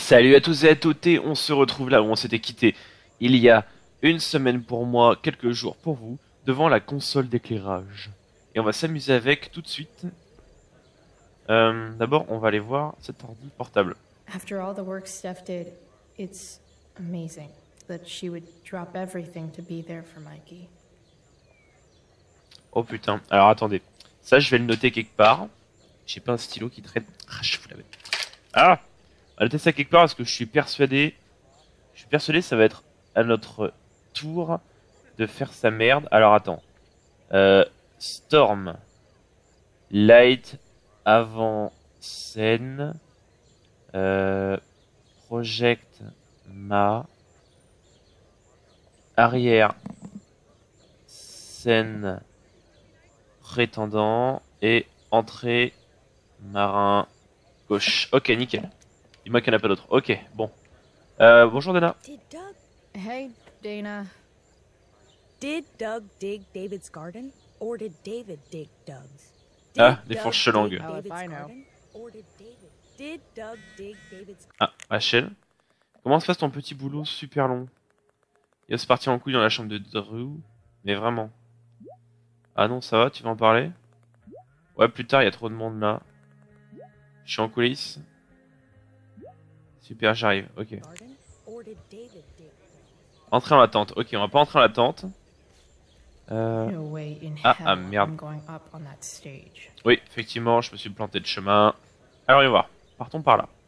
Salut à tous et à toutes, et on se retrouve là où on s'était quitté il y a une semaine pour moi, quelques jours pour vous, devant la console d'éclairage. Et on va s'amuser avec tout de suite. D'abord, on va aller voir cet ordi portable. After all the work Steph did, it's amazing that she would drop everything to be there for Mikey. Oh putain, alors attendez, ça je vais le noter quelque part. J'ai pas un stylo qui traîne. Ah, je vous l'avais. Ah, on va noter ça quelque part parce que je suis persuadé ça va être à notre tour de faire sa merde. Alors attends. Storm. Light. Avant scène. Project. Ma. Arrière. Scène. Prétendant. Et entrée. Marin. Gauche. Ok, nickel. Dis-moi qu'il n'y en a pas d'autre. Ok, bon. Bonjour Dana. Hey, Dana. Did Doug dig David's garden, or did David dig Doug's? Ah, des fourches langues. Ah, Rachel. Comment se passe ton petit boulot super long? Il va se partir en couille dans la chambre de Drew. Mais vraiment. Ah non, ça va, tu vas en parler? Ouais, plus tard, il y a trop de monde là. Je suis en coulisses. Super, j'arrive, ok. Entrer en attente, ok, on va pas entrer en attente. Ah, merde. Oui, effectivement, je me suis planté de chemin. Alors, on va voir. Partons par là.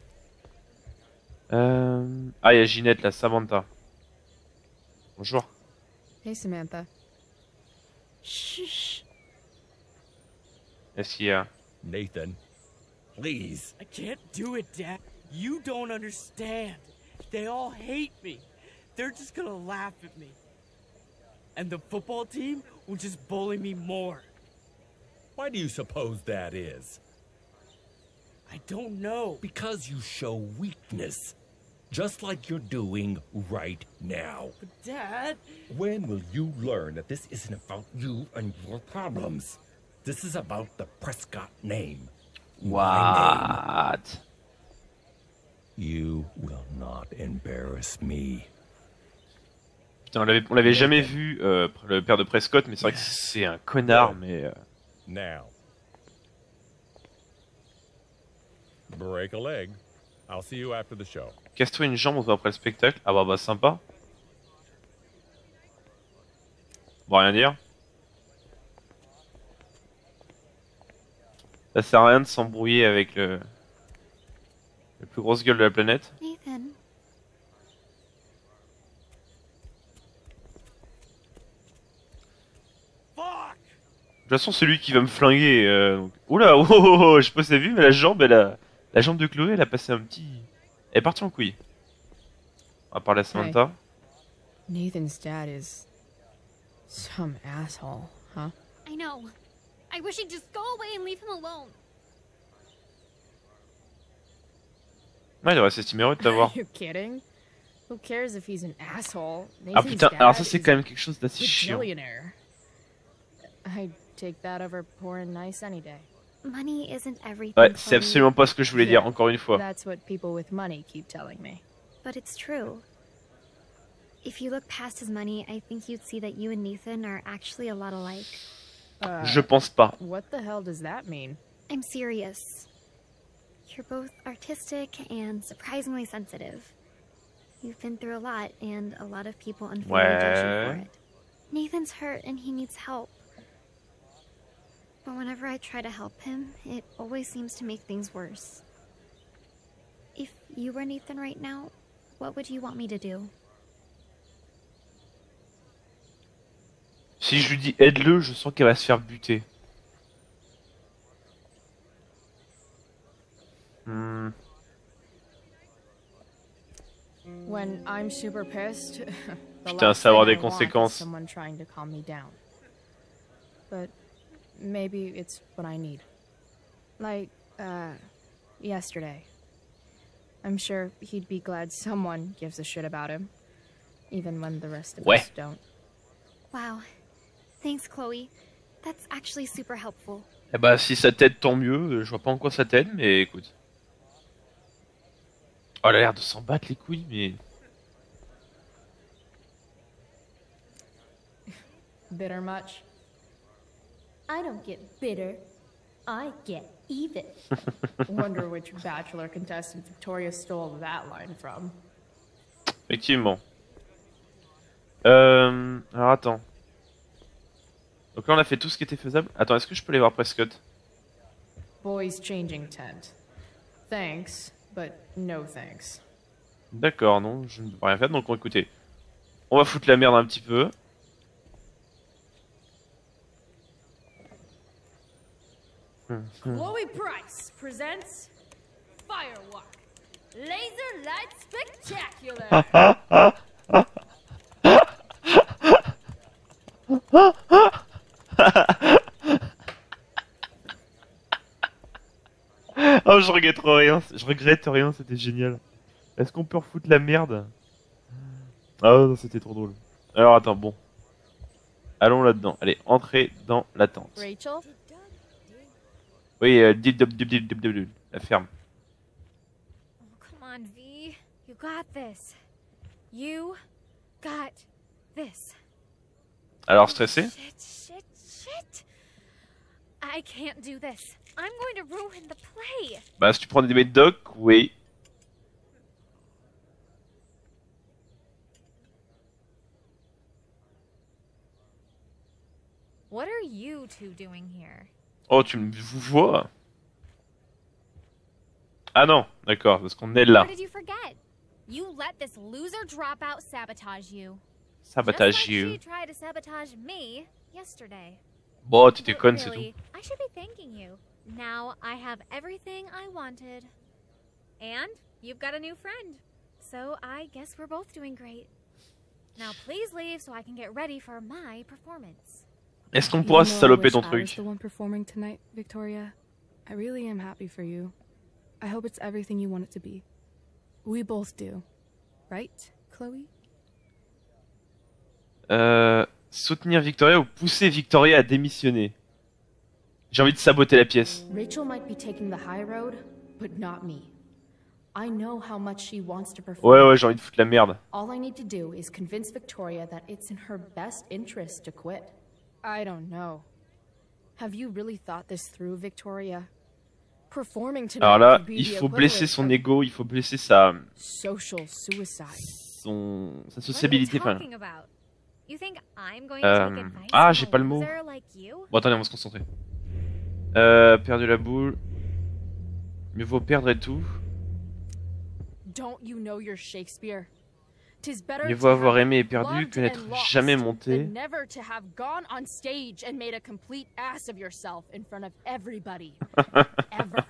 Ah, il y a Ginette, la Samantha. Bonjour. Hey, Samantha. Shh. Est-ce qu'il y a... Nathan, please. I can't do it, Dad. You don't understand. They all hate me. They're just gonna laugh at me. And the football team will just bully me more. Why do you suppose that is? I don't know. Because you show weakness. Just like you're doing right now. But Dad... When will you learn that this isn't about you and your problems? This is about the Prescott name. My name. What? You will not embarrass me. Putain, on l'avait jamais vu, le père de Prescott, mais c'est vrai que c'est un connard, mais... Now. Break a leg. I'll see you after the show. Casse-toi une jambe, on se voit après le spectacle. Ah bah sympa. Bon, rien dire. Ça sert à rien de s'embrouiller avec le plus grosse gueule de la planète. Nathan. Fuck! De toute façon, c'est lui qui va me flinguer. Donc... Oula, oh, oh, oh, je sais pas si t'as vu, mais la jambe, la jambe de Chloé, elle a passé un petit... Elle est partie en couille. On va parler à Samantha. Nathan's dad is some asshole, huh? I know. I wish he'd just go away and leave him alone. Ouais, il devrait s'estimer heureux de t'avoir. Are you kidding? Who cares if he's an asshole? Ah putain, alors ça c'est quand même quelque chose d'assez chiant. Billionaire. I'd take that over poor and nice any day. Money isn't everything. Ouais, c'est absolument pas ce que je voulais dire, encore une fois. That's what people with money keep telling me. But it's true. If you look past his money, I think you'd see that you and Nathan are actually a lot alike. Je pense pas. What the hell does that mean? I'm serious. You're both artistic and surprisingly sensitive. You've been through a lot, and a lot of people unfairly judge you for it. Nathan's hurt and he needs help. But whenever I try to help him, it always seems to make things worse. If you were Nathan right now, what would you want me to do? Si je lui dis aide-le, je sens qu'elle va se faire buter. When I'm super pissed, Putain, ça va avoir des conséquences. Someone trying to calm me down. But maybe it's what I need. Like, yesterday. I'm sure he'd be glad someone gives a shit about him, even when the rest of us don't. Wow. Thanks, Chloe. That's actually super helpful. Eh bah, si ça t'aide, tant mieux. Je vois pas en quoi ça t'aide, mais écoute. Oh, elle a l'air de s'en battre les couilles, mais... Bitter much? I don't get bitter. I get even. Wonder which Bachelor contestant Victoria stole that line from. Effectivement. Alors attends. Donc là on a fait tout ce qui était faisable. Attends, est-ce que je peux aller voir Prescott? Boys changing tent. Thanks, but no thanks. D'accord, non, je ne peux rien faire. Donc écoutez, on va foutre la merde un petit peu. Chloe Price presents Firewalk. Laser Light Spectacular. Oh, je regrette rien, c'était génial. Est-ce qu'on peut refoutre la merde? Ah non, c'était trop drôle. Alors attends, bon. Allons là-dedans. Allez, entrez dans la tente. Rachel? Oui, la ferme. Oh, come on, V. You got this. You got this. Alors stressé? Shit. I can't do this. I'm going to ruin the play. Bah si tu prends des médocs, oui. What are you two doing here? Oh, tu me vois? Ah non, d'accord, parce qu'on est là. Or did you forget? You let this loser dropout sabotage you. Sabotage Just like you. she tried to sabotage me yesterday. Bon, t'étais But conne, c'est really, tout. I should be thanking you. Now I have everything I wanted. And you've got a new friend. So I guess we're both doing great. Now please leave so I can get ready for my performance. Est-ce qu'on pourra saloper ton I was truc? the one performing tonight, Victoria. I really am happy for you. I hope it's everything you want it to be. We both do. Right, Chloe? Soutenir Victoria ou pousser Victoria à démissionner? J'ai envie de saboter la pièce. Rachel might be taking the high road, but not me. I know how much she wants to perform. Ouais, j'ai envie de foutre la merde. All I need to do is convince Victoria that it's in her best interest to quit. I don't know. Have you really thought this through, Victoria? Performing tonight Alors là, could be il the faut blesser son equivalent ego, il faut blesser sa social suicide. sa What are you sociabilité. Enfin, talking about? You think I'm going to take advice ah, from j'ai a pas le mot. loser like you? Bon, attendez, on va se concentrer. Perdu la boule. Mieux vaut perdre et tout. Don't you know your Shakespeare? 'Tis better Mieux to vaut avoir have aimé et perdu loved que n'être and lost jamais monté. than never to have gone on stage and made a complete ass of yourself in front of everybody. Ever.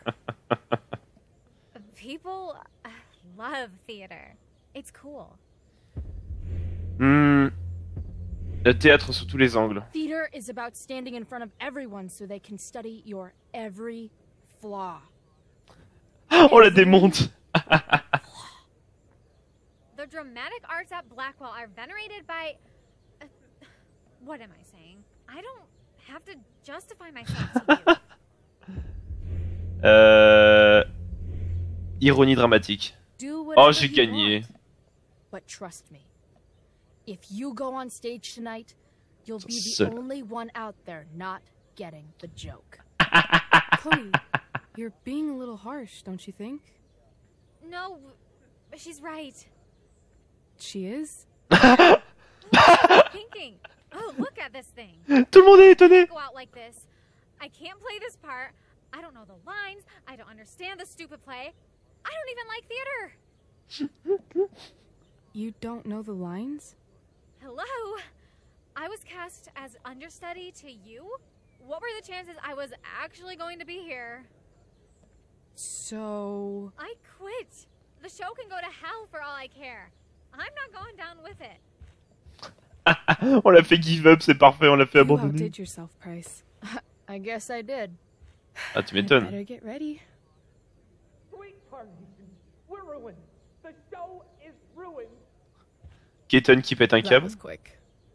People love theater. It's cool. Le théâtre sous tous les angles. Theater is about standing in front of everyone so they can study your every flaw. Oh, la démonte. The dramatic arts at Blackwell are venerated by... what am I saying? I don't have to justify myself to you. Ironie dramatique. Do Oh, whatever j'ai you gagné. want. But trust me, if you go on stage tonight, you'll be the Seul. only one out there not getting the joke. Chloe, you're being a little harsh, don't you think? No, she's right. She is? Thinking. Oh, look at this thing. Tout le monde est étonné. Go out like this. I can't play this part. I don't know the lines. I don't understand the stupid play. I don't even like theater. You don't know the lines? Hello? I was cast as understudy to you? What were the chances I was actually going to be here? So... I quit. The show can go to hell for all I care. I'm not going down with it. On l'a fait give up, c'est parfait, on l'a fait You abandonner. outdid yourself, Price. I guess I did. Ah, tu I m'étonnes. better get ready. Sweetheart, we're ruined. The show is ruined. Keaton qui pète un That câble. was quick.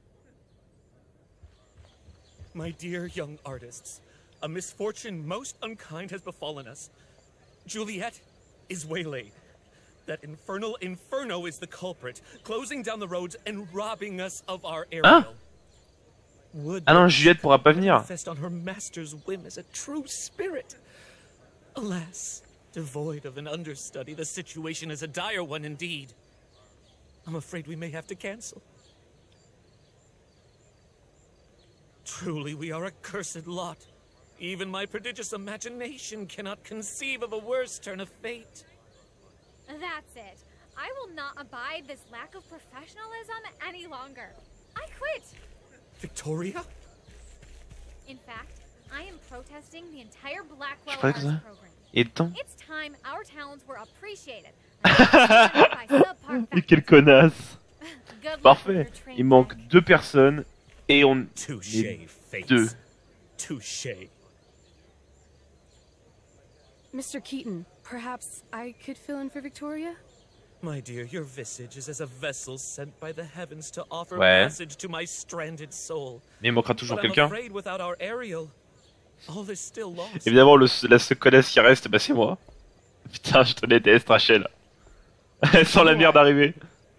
My dear young artists, a misfortune most unkind has befallen us. Juliet is waylaid. That infernal Inferno is the culprit, closing down the roads and robbing us of our Hein? aerial. Would Ah non, that Juliette pourra pas venir. manifest on her master's whim as a true spirit. Alas, devoid of an understudy, the situation is a dire one indeed. I'm afraid we may have to cancel. Truly, we are a cursed lot. Even my prodigious imagination cannot conceive of a worse turn of fate. That's it. I will not abide this lack of professionalism any longer. I quit. Victoria? In fact, I am protesting the entire Blackwell Je crois que Arts ça program. est temps. It's time our talents were appreciated. and not surrounded by subpar Et quelle factors. connasse. Good luck with Parfait. your train Il manque wreck. 2 personnes et on Touché, est Fates. 2. Touché. Mr. Keaton, perhaps I could fill in for Victoria? My dear, your visage is as a vessel sent by the heavens to offer Ouais. passage to my stranded soul. Mais il manquera toujours But I'm quelqu'un. afraid without our aerial, all is still lost. Évidemment, la seule connasse qui reste, bah c'est moi. Putain, je te déteste, Rachel. Sans la merde arriver.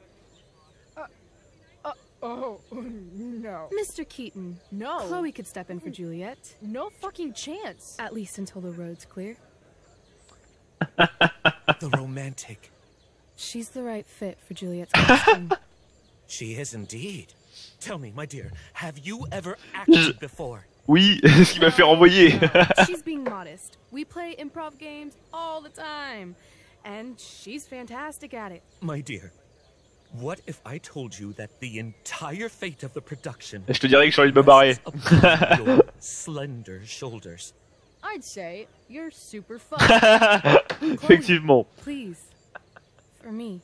Oh, no. Mr. Keaton, No. Chloe could step in for Juliet. No fucking chance. At least until the road's clear. The romantic. She's the right fit for Juliet's costume. She is indeed. Tell me, my dear, have you ever acted before? Oui, c'est ce qui m'a fait renvoyer. She's being modest. We play improv games all the time. And she's fantastic at it. My dear, what if I told you that the entire fate of the production Je te dirais que j'ai envie de me barrer. rests upon your slender shoulders? I'd say you're super fun. Effectivement. Please. For me.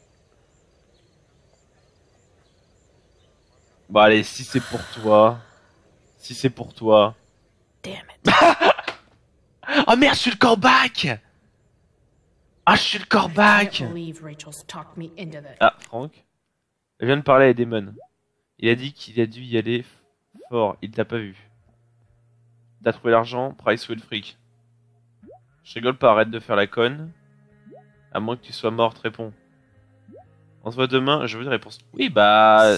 Bon allez, si c'est pour toi. Si c'est pour toi. Damn it. Oh merde, je suis le corbac. Ah, je suis le corbac. believe Rachel's talked me into this. Ah, Franck. Je viens de parler à Damon. Il a dit qu'il a dû y aller fort. Il t'a pas vu. T'as trouvé l'argent, price ou le fric. Je rigole pas, arrête de faire la conne. À moins que tu sois morte, réponds. On se voit demain, je veux une réponse. Oui, bah...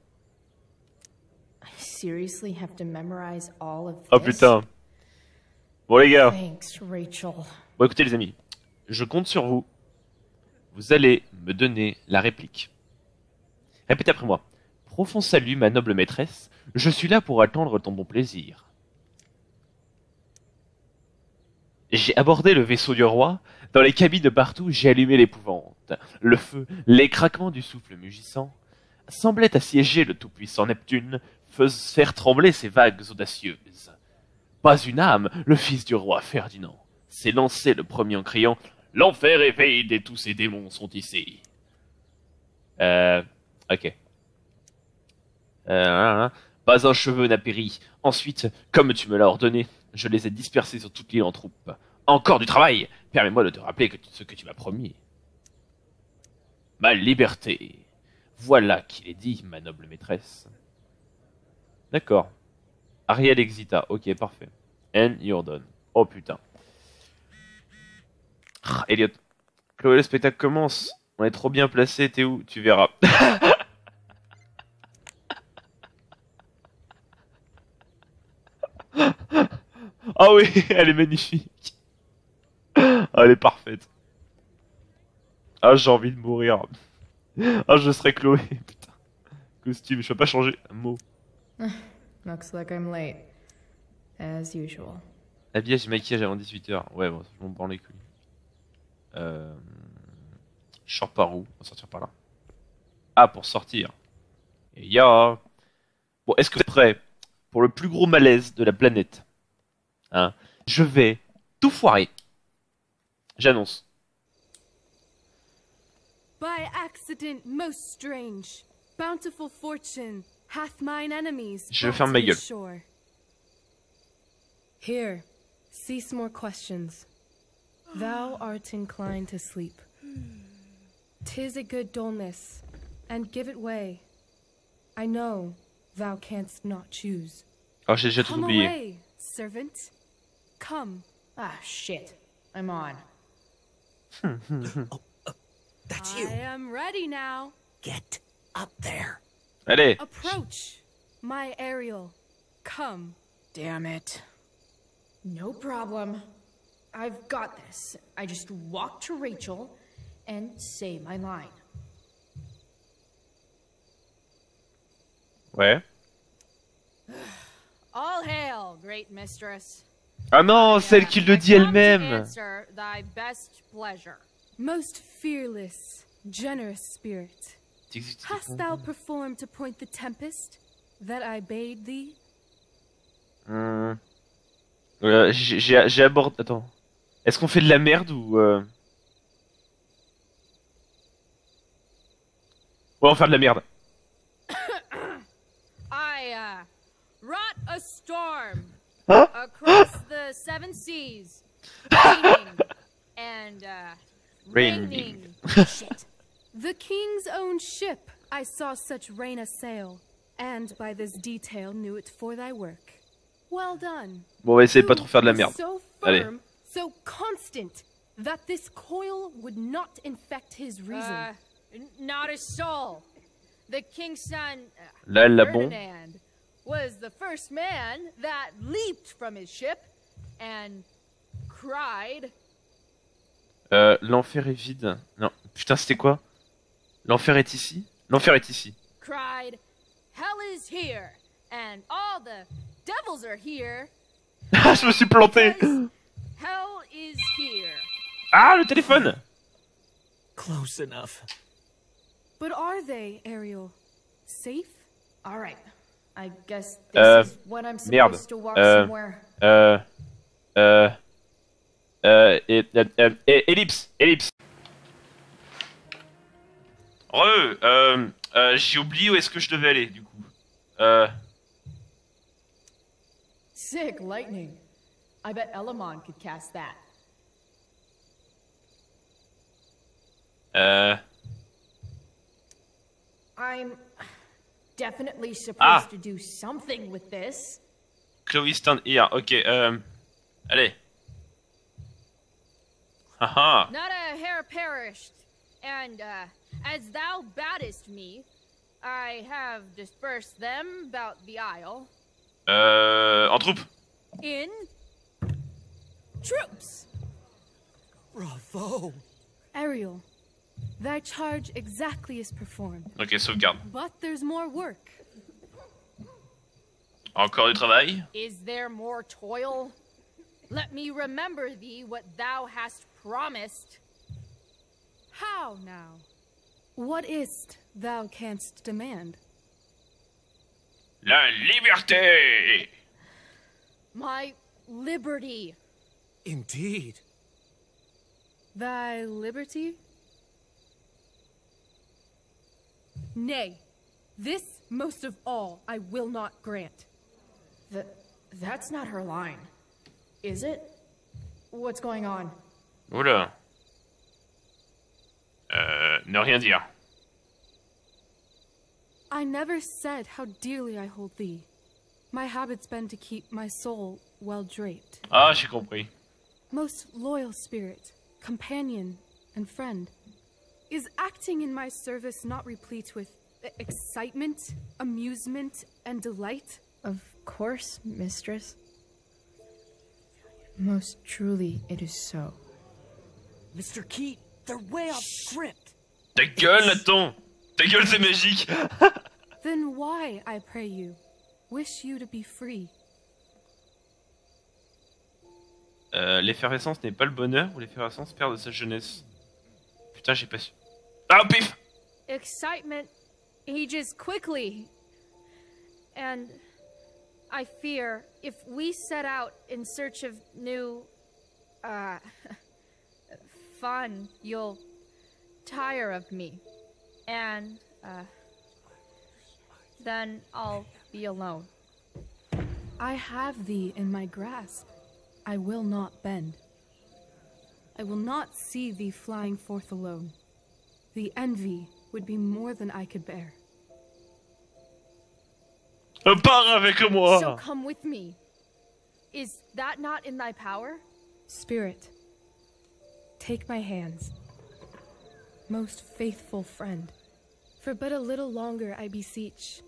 I seriously have to memorize all of this? Oh putain. Bon les gars. Thanks, Rachel. Bon écoutez les amis. Je compte sur vous. Vous allez me donner la réplique. Répétez après moi. Profond salut, ma noble maîtresse. Je suis là pour attendre ton bon plaisir. J'ai abordé le vaisseau du roi. Dans les cabines de partout, j'ai allumé l'épouvante. Le feu, les craquements du souffle mugissant, semblaient assiéger le tout-puissant Neptune, faire trembler ses vagues audacieuses. Pas une âme, le fils du roi Ferdinand, s'est lancé le premier en criant « L'enfer est vide et tous ses démons sont ici. » Ok. Pas un cheveu n'a péri. Ensuite, comme tu me l'as ordonné, je les ai dispersés sur toute l'île en troupes. Encore du travail. Permets-moi de te rappeler ce que tu m'as promis. Ma liberté. Voilà qu'il est dit, ma noble maîtresse. D'accord. Ariel Exita. Ok, parfait. And you're done. Oh putain. Elliot. Chloé, le spectacle commence. On est trop bien placé. T'es où? Tu verras. Ah oui, elle est magnifique. Ah, elle est parfaite. Ah, j'ai envie de mourir. Ah, je serais Chloé. Putain. Costume, je peux pas changer un mot. Looks like I'm late. As usual. Habillage et maquillage avant 18h. Ouais, bon, je m'en prends les couilles. Je sors par où? On va sortir par là. Ah, pour sortir. Et ya. Bon, est-ce que vous êtes prêts pour le plus gros malaise de la planète? Hein? Je vais tout foirer. J'annonce. By accident most strange, bountiful fortune hath mine enemies. Je vais fermer ma gueule. Shore. Here, cease more questions. Thou art inclined to sleep. 'Tis a good dullness, and give it way. I know thou canst not choose. Oh, j'ai déjà tout Come oublié. away, servant. Come. Ah, shit. I'm on. That's you. I am ready now. Get up there. Allez. Approach, my Ariel. Come. Damn it. No problem. I've got this. I just walk to Rachel and say my line. Ouais. All hail, great mistress. Ah non, celle qui le dit elle-même. Answer thy best pleasure. Most fearless, generous spirit. Hast thou performed to point the tempest that I bade thee? J'ai abordé... Attends. Est-ce qu'on fait de la merde ou... Ouais, on va faire de la merde. I wrought a storm across the 7 seas, raining and raining. Shit. The king's own ship I saw such rain assail, and by this detail knew it for thy work. Well done. Bon, on va essayer de pas trop faire de la merde. So Allez. firm, so constant that this coil would not infect his reason. Not a soul. The king's son, Là, elle l'a bon. Ferdinand, was the first man that leaped from his ship and cried. L'enfer est vide. Non, putain, c'était quoi? L'enfer est ici? L'enfer est ici. Cried, hell is here, and all the devils are here. Ah, je me suis planté. Hell is here. Ah, le téléphone. Close enough. But are they, Ariel? Safe? All right. I guess this is what I'm supposed to walk somewhere. Ellipse. J'ai oublié où est-ce que je devais aller, du coup. Sick lightning. I bet Elamon could cast that. I'm definitely supposed to do something with this. Chloe stand here. Ok, allez. Haha. Not a hair perished, and as thou baddest me, I have dispersed them about the isle. En troupe. In troops. Bravo. Ariel, thy charge exactly is performed. Ok, sauvegarde. But there's more work. Encore du travail. Is there more toil? Let me remember thee what thou hast promised. How now? What is't thou canst demand? La liberté. My liberty. Indeed. Thy liberty? Nay, this most of all I will not grant. That's not her line, is it? What's going on? Oula. Ne rien dire. I never said how dearly I hold thee. My habit's been to keep my soul well draped. Ah, j'ai compris. Most loyal spirit, companion, and friend. Is acting in my service not replete with excitement, amusement, and delight? Of course, mistress. Most truly, it is so. Mr. Keat, they're way off script. Ta gueule, Nathan. Ta gueule, c'est magique. Then why, I pray you, wish you to be free? L'effervescence n'est pas le bonheur ou l'effervescence perd de sa jeunesse. Putain, j'ai pas su. Ah, au pif. Excitement ages quickly. And I fear if we set out in search of new, fun, you'll tire of me. And, then I'll be alone. I have thee in my grasp. I will not bend. I will not see thee flying forth alone. The envy would be more than I could bear. Pars avec moi. So come with me. Is that not in thy power? Spirit, take my hands. most faithful friend. For but a little longer, I beseech.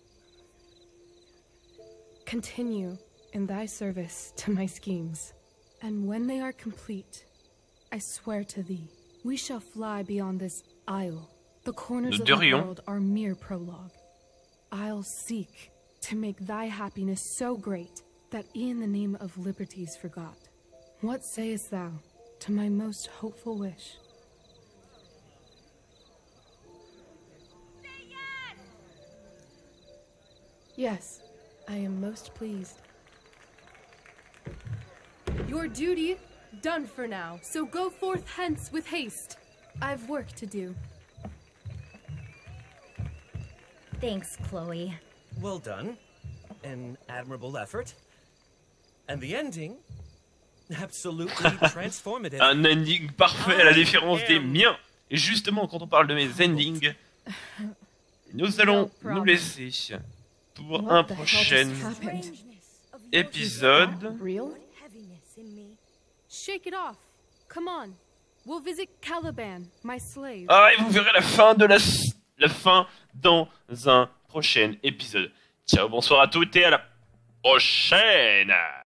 Continue in thy service to my schemes. And when they are complete, I swear to thee, we shall fly beyond this isle. The corners of the world are mere prologue. I'll seek to make thy happiness so great that e'en the name of liberty's forgot. What sayest thou to my most hopeful wish? Say yes! Yes, I am most pleased. Your duty done for now, so go forth hence with haste. I've work to do. Thanks, Chloe. Well done. An admirable effort. And the ending, absolutely transformative. Un ending parfait à la différence des miens. Et justement, quand on parle de mes endings, nous allons nous laisser pour un prochain épisode. Shake it off. Come on. We'll visit Caliban, my slave. Ah, et vous verrez la fin de la fin dans un prochain épisode. Ciao, bonsoir à toutes et à la prochaine.